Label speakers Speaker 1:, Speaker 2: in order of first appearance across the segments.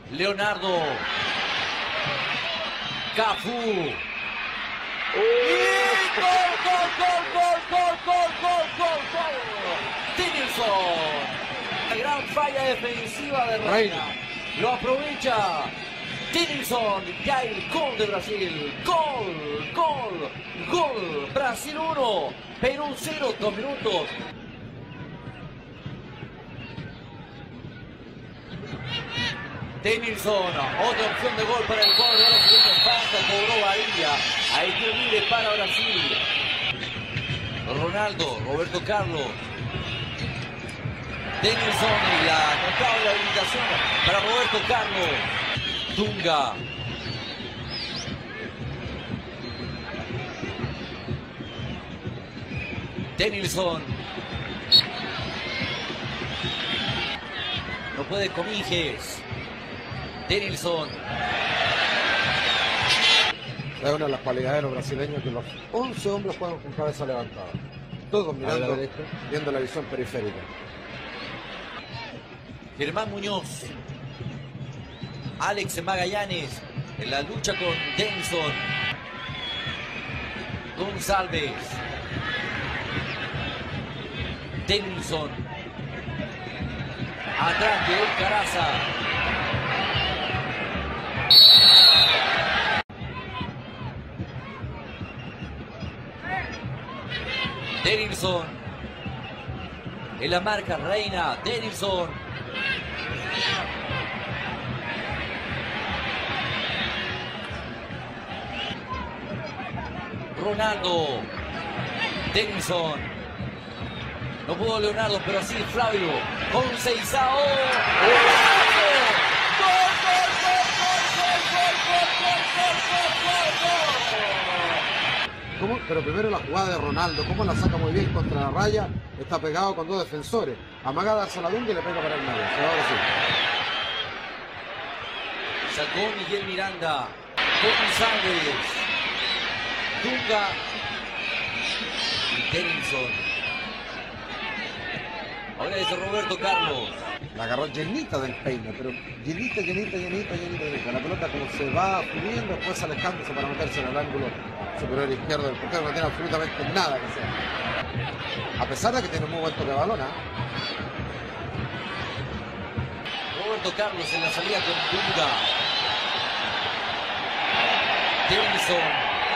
Speaker 1: Leonardo. Cafú. ¡Gol, gol! Denilson. La gran falla defensiva de Reina. Lo aprovecha. Denilson. Ya el gol de Brasil. Gol. Brasil 1. Perú 0. 2 minutos. Denilson, otra opción de gol para el cuadro de los segundos. Falta, cobró Bahía. Ahí tiro libre para Brasil. Ronaldo, Roberto Carlos. Denilson y la notable habilitación para Roberto Carlos. Dunga. Denilson. No puede Cominges. Denilson.
Speaker 2: Es una de las cualidades de los brasileños que los 11 hombres juegan con cabeza levantada. Todos mirando, viendo la visión periférica.
Speaker 1: Germán Muñoz. Alex Magallanes en la lucha con Denilson. González. Denilson. Atrás de Caraza. Denilson. En la marca Reina. Denilson. Ronaldo. Denilson. No pudo Leonardo, pero sí Flavio. Con Seizao.
Speaker 2: ¿Cómo? Pero primero la jugada de Ronaldo, cómo la saca muy bien contra la raya, está pegado con dos defensores, amaga a darse la Dunga y le pega para el medio. Ahora sí.
Speaker 1: Sacó Miguel Miranda, González, Dunga y Denilson. Ahora es Roberto Carlos.
Speaker 2: La agarró llenita del peine, pero llenita. La pelota como se va subiendo, después alejándose para meterse en el ángulo superior izquierdo del portero, no tiene absolutamente nada que hacer. A pesar de que tiene un muy buen toque de balón,
Speaker 1: Roberto Carlos en la salida con Dunga. Denilson.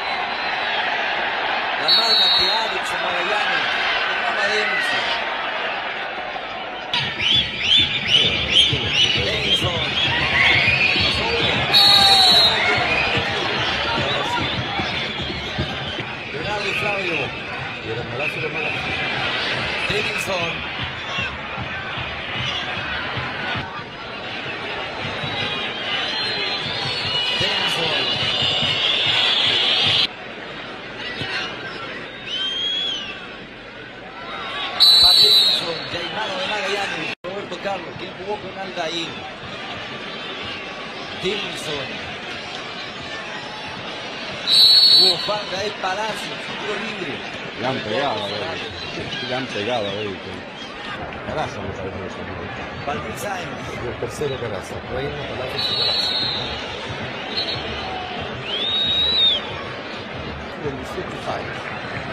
Speaker 1: La marca de Alex Magallanes. Programa Denilson. Leonardo y Flavio. Denilson. Denilson. Ya hay mano de Magallanes. Roberto Carlos, quien jugó con Aldair. Denilson. Hubo falta de Palacios, tiro libre.
Speaker 2: Le han pegado, Caraza me parece eso.
Speaker 1: Valdil Sáenz.
Speaker 2: Y el tercero Caraza. Reina, Palacios y Caraza. Y el 18 Sáenz.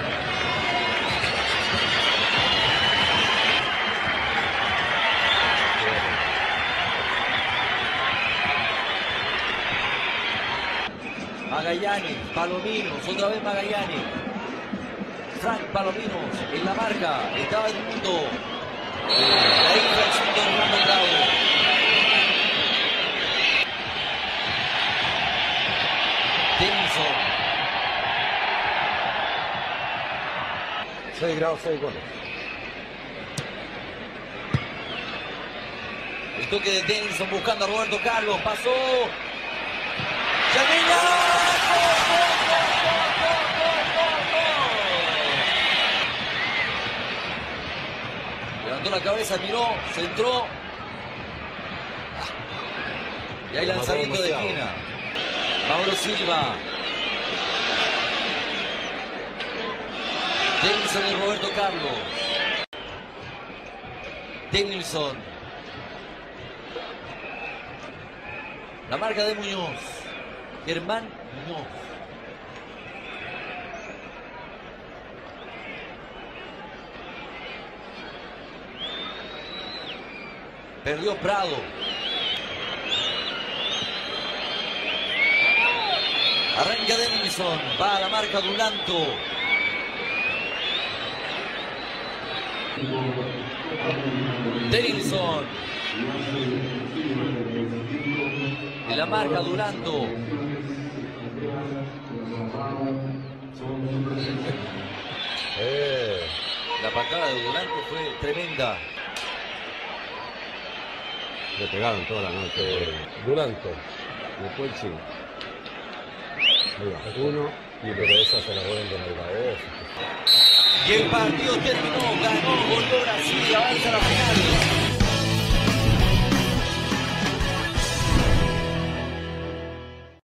Speaker 1: Magallanes, Palominos, otra vez Magallanes. Frank Palominos en la marca, estaba el mundo. La infracción de Orlando Bravo. Denilson.
Speaker 2: 6 grados, 6 goles.
Speaker 1: El toque de Denilson buscando a Roberto Carlos, pasó. Levantó la cabeza, miró, centró. Y hay lanzamiento de esquina. Mauro Silva. Denilson y Roberto Carlos. Denilson. La marca de Muñoz. Germán Muñoz. Perdió Prado. Arranca Denilson. Va a la marca Dulanto. Denilson. En la marca Dulanto. La patada de Dulanto fue tremenda.
Speaker 3: Le pegaron toda la noche. Duranto. Después sí. Mira, uno. Y pero esa se la vuelven con el Baez.
Speaker 1: Y el partido terminó. Ganó, volvió Brasil y avanza a la final.